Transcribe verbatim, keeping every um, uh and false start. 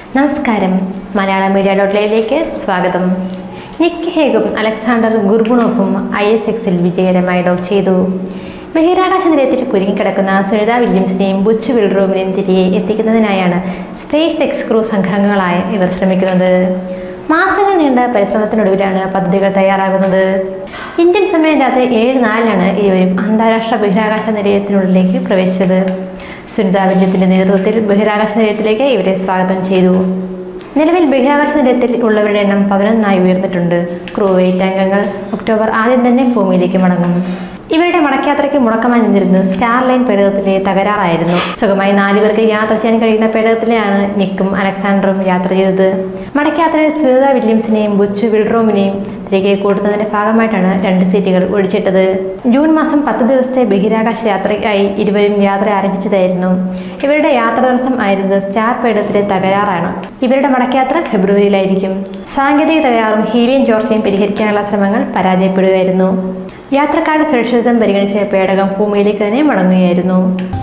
നമസ്കാരം, Malayalam media dot ലൈവിലേക്ക് സ്വാഗതം. നിക് ഹേഗും അലക്സാണ്ടർ ഗുർബുണോഫും ഐ എസ് എക്സിൽ വിജയകരമായി ഡോക്ക് ചെയ്തു. ബഹിരാകാശ നിലയത്തിൽ കുരുങ്ങിക്കിടക്കുന്ന സുനിത വില്യംസിനെയും ബുച്ച് വിൽഡ്രോമിനെയും തിരികെ എത്തിക്കുന്നതിനായാണ് സ്പേസ് എക്സ് ക്രൂ സംഘങ്ങളായ ഇവർ ശ്രമിക്കുന്നത്. മാസങ്ങൾ നീണ്ട പരിശ്രമത്തിനൊടുവിലാണ് പദ്ധതികൾ തയ്യാറാകുന്നത്. ഇന്ത്യൻ സമയം രാത്രി ഏഴ് നാലിനാണ് ഇരുവരും അന്താരാഷ്ട്ര ബഹിരാകാശ നിലയത്തിനുള്ളിലേക്ക് പ്രവേശിച്ചത്. സുനിത വില്യത്തിന്റെ നേതൃത്വത്തിൽ ബഹിരാകാശ നിലയത്തിലേക്ക് ഇവരെ സ്വാഗതം ചെയ്തു. നിലവിൽ ബഹിരാകാശ നിലയത്തിൽ ഉള്ളവരുടെ എണ്ണം പതിനൊന്നായി ഉയർന്നിട്ടുണ്ട്. ക്രൂ വെയിറ്റ് അംഗങ്ങൾ ഒക്ടോബർ ആദ്യം തന്നെ ഭൂമിയിലേക്ക് മടങ്ങും. ഇവരുടെ മടക്കയാത്രയ്ക്ക് മുടക്കമായി നിന്നിരുന്നത് സ്റ്റാർലൈൻ പേടകത്തിലെ തകരാറായിരുന്നു. സുഖമായി നാലുപേർക്ക് യാത്ര ചെയ്യാൻ കഴിയുന്ന പേടകത്തിലെയാണ് നിക്കും അലക്സാണ്ടറും യാത്ര ചെയ്തത്. മടക്കയാത്രയിൽ സുനിത വില്യംസിനെയും ബുച്ച് വിൽഡ്രോമിനെയും തിരികെ കൂട്ടുന്നതിന്റെ ഭാഗമായിട്ടാണ് രണ്ട് സീറ്റുകൾ ഒഴിച്ചിട്ടത്. ജൂൺ മാസം പത്ത് ദിവസത്തെ ബഹിരാകാശ യാത്രയ്ക്കായി ഇരുവരും യാത്ര ആരംഭിച്ചതായിരുന്നു. ഇവരുടെ യാത്ര തടസ്സം ആയിരുന്നത് സ്റ്റാർ പേടകത്തിലെ തകരാറാണ്. ഇവരുടെ മടക്കയാത്ര ഫെബ്രുവരിയിലായിരിക്കും. സാങ്കേതിക തകരാറും ഹീലിയം ചോർച്ചയും പരിഹരിക്കാനുള്ള ശ്രമങ്ങൾ പരാജയപ്പെടുകയായിരുന്നു. യാത്രക്കാരുടെ സുരക്ഷിതത്വം പരിഗണിച്ച് പേടകം ഭൂമിയിലേക്ക് തന്നെ മടങ്ങുകയായിരുന്നു.